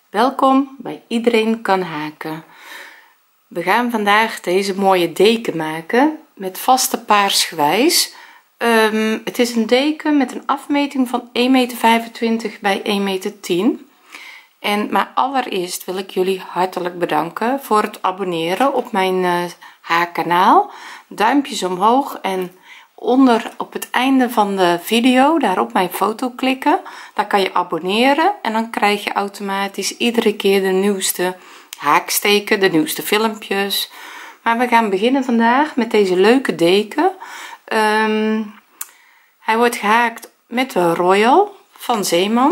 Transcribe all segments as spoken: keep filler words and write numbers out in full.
Welkom bij Iedereen kan haken. We gaan vandaag deze mooie deken maken met vaste paarsgewijs. Um, het is een deken met een afmeting van één meter vijfentwintig bij één meter tien. En maar allereerst wil ik jullie hartelijk bedanken voor het abonneren op mijn uh, haakkanaal. Duimpjes omhoog en onder op het einde van de video daar op mijn foto klikken, daar kan je abonneren en dan krijg je automatisch iedere keer de nieuwste haaksteken, de nieuwste filmpjes. Maar we gaan beginnen vandaag met deze leuke deken. Um, hij wordt gehaakt met de Royal van Zeeman.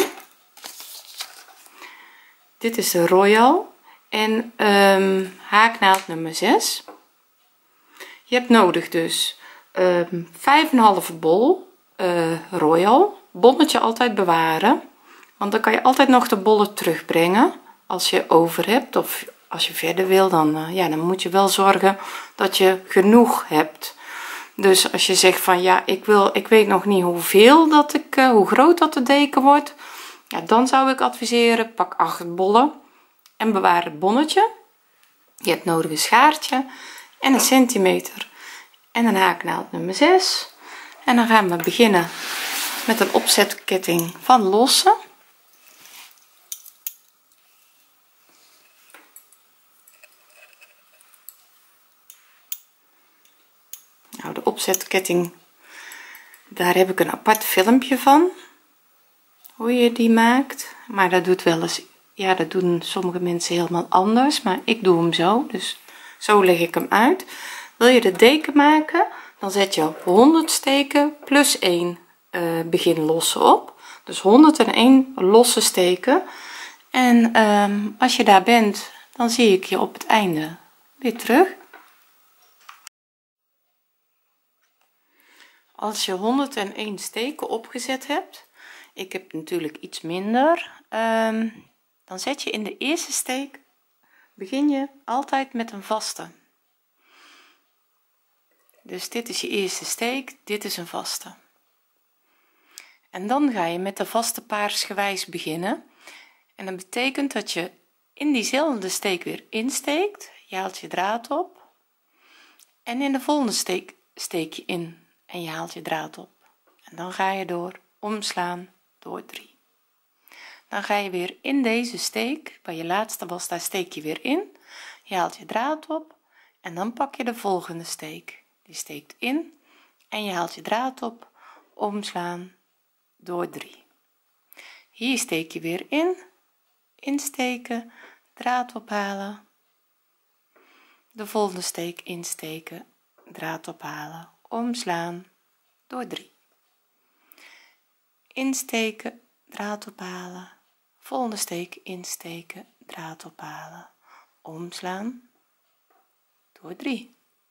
Dit is de Royal en um, haaknaald nummer zes. Je hebt nodig dus Um, vijf en een halve bol uh, Royal, bonnetje altijd bewaren, want dan kan je altijd nog de bollen terugbrengen als je over hebt of als je verder wil. Dan uh, ja, dan moet je wel zorgen dat je genoeg hebt. Dus als je zegt van ja, ik wil ik weet nog niet hoeveel dat ik uh, hoe groot dat de deken wordt, ja, dan zou ik adviseren pak acht bollen en bewaar het bonnetje. Je hebt nodig een schaartje en een centimeter en een haaknaald nummer zes. En dan gaan we beginnen met een opzetketting van lossen. Nou, de opzetketting, daar heb ik een apart filmpje van hoe je die maakt, maar dat doet wel eens, ja, dat doen sommige mensen helemaal anders, maar ik doe hem zo, dus zo leg ik hem uit. Wil je de deken maken, dan zet je honderd steken plus één uh, begin lossen op, dus honderdéén losse steken. En um, als je daar bent, dan zie ik je op het einde weer terug. Als je honderdéén steken opgezet hebt, ik heb natuurlijk iets minder, um, dan zet je in de eerste steek, begin je altijd met een vaste. Dus dit is je eerste steek, dit is een vaste. En dan ga je met de vaste paarsgewijs beginnen. En dat betekent dat je in diezelfde steek weer insteekt, je haalt je draad op. En in de volgende steek steek je in en je haalt je draad op. En dan ga je door, omslaan, door drie. Dan ga je weer in deze steek, waar je laatste was, daar steek je weer in. Je haalt je draad op en dan pak je de volgende steek. Die steekt in en je haalt je draad op, omslaan, door drie. Hier steek je weer in, insteken, draad ophalen, de volgende steek insteken, draad ophalen, omslaan, door drie. Insteken, draad ophalen, volgende steek insteken, draad ophalen, omslaan, door drie.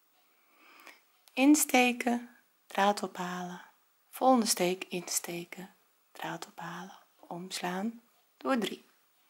Insteken, draad ophalen, volgende steek insteken, draad ophalen, omslaan, door drie.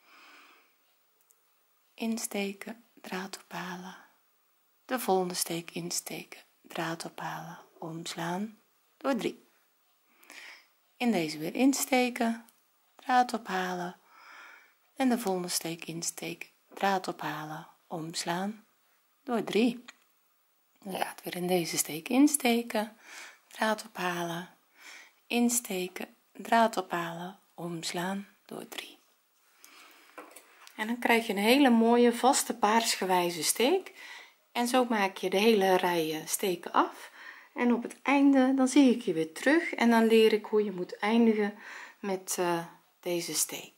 Insteken, draad ophalen, de volgende steek insteken, draad ophalen, omslaan, door drie. In deze weer insteken, draad ophalen en de volgende steek insteken, draad ophalen, omslaan, door drie. Je gaat weer in deze steek insteken, draad ophalen, insteken, draad ophalen, omslaan, door drie. En dan krijg je een hele mooie vaste paarsgewijze steek. En zo maak je de hele rij steken af. En op het einde, dan zie ik je weer terug en dan leer ik hoe je moet eindigen met uh, deze steek.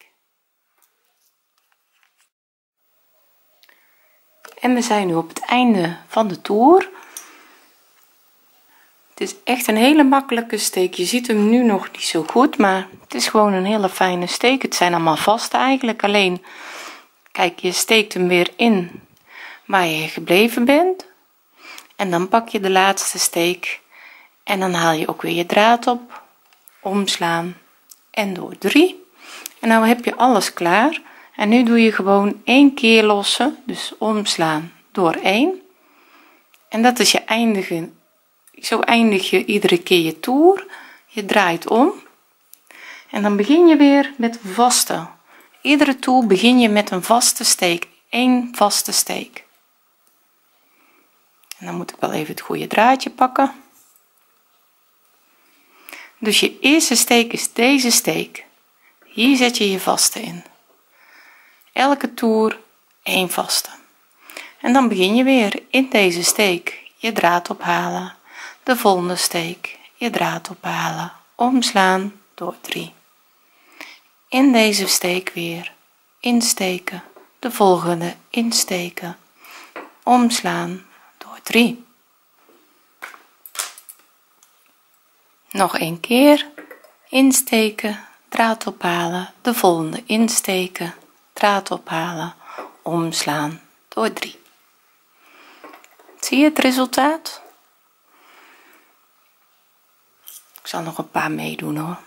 En we zijn nu op het einde van de toer. Het is echt een hele makkelijke steek. Je ziet hem nu nog niet zo goed, maar het is gewoon een hele fijne steek. Het zijn allemaal vaste eigenlijk, alleen kijk, je steekt hem weer in waar je gebleven bent en dan pak je de laatste steek en dan haal je ook weer je draad op, omslaan en door drie. En nou heb je alles klaar. En nu doe je gewoon één keer lossen, dus omslaan door één. En dat is je eindigen. Zo eindig je iedere keer je toer. Je draait om. En dan begin je weer met vaste. Iedere toer begin je met een vaste steek, één vaste steek. En dan moet ik wel even het goede draadje pakken. Dus je eerste steek is deze steek. Hier zet je je vaste in. Elke toer één vaste. En dan begin je weer in deze steek je draad ophalen. De volgende steek je draad ophalen, omslaan door drie. In deze steek weer insteken, de volgende insteken, omslaan door drie. Nog een keer insteken, draad ophalen, de volgende insteken, draad ophalen, omslaan door drie. Zie je het resultaat? Ik zal nog een paar meedoen hoor.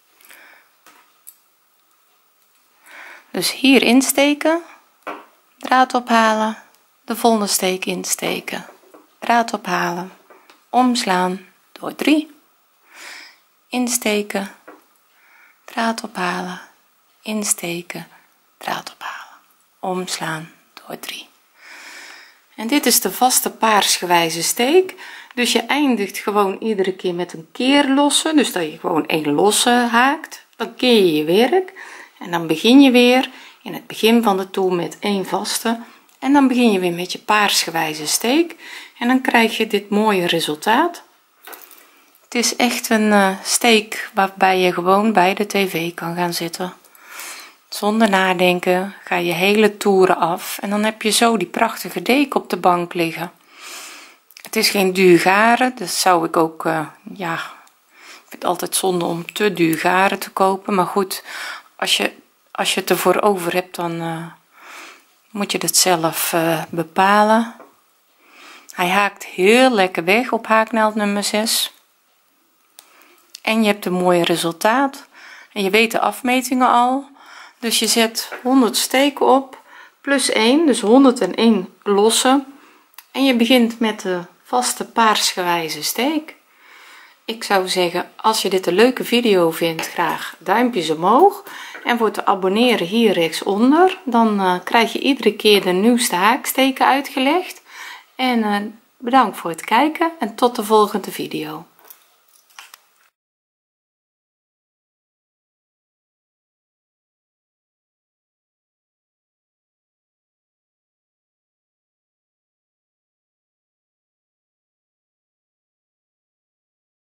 Dus hier insteken, draad ophalen, de volgende steek insteken, draad ophalen, omslaan door drie, insteken, draad ophalen, insteken, draad ophalen, omslaan door drie. En dit is de vaste paarsgewijze steek, dus je eindigt gewoon iedere keer met een keer losse, dus dat je gewoon een losse haakt, dan keer je je werk en dan begin je weer in het begin van de toer met één vaste en dan begin je weer met je paarsgewijze steek en dan krijg je dit mooie resultaat. Het is echt een uh, steek waarbij je gewoon bij de tv kan gaan zitten. Zonder nadenken ga je hele toeren af en dan heb je zo die prachtige deken op de bank liggen. Het is geen duur garen, dus zou ik ook, uh, ja, ik vind het altijd zonde om te duur garen te kopen, maar goed, als je, als je het ervoor over hebt, dan uh, moet je het zelf uh, bepalen. Hij haakt heel lekker weg op haaknaald nummer zes. En je hebt een mooi resultaat en je weet de afmetingen al. Dus je zet honderd steken op plus één, dus honderdéén losse en je begint met de vaste paarsgewijze steek. Ik zou zeggen, als je dit een leuke video vindt, graag duimpjes omhoog en voor te abonneren hier rechtsonder, dan uh, krijg je iedere keer de nieuwste haaksteken uitgelegd. En uh, bedankt voor het kijken en tot de volgende video.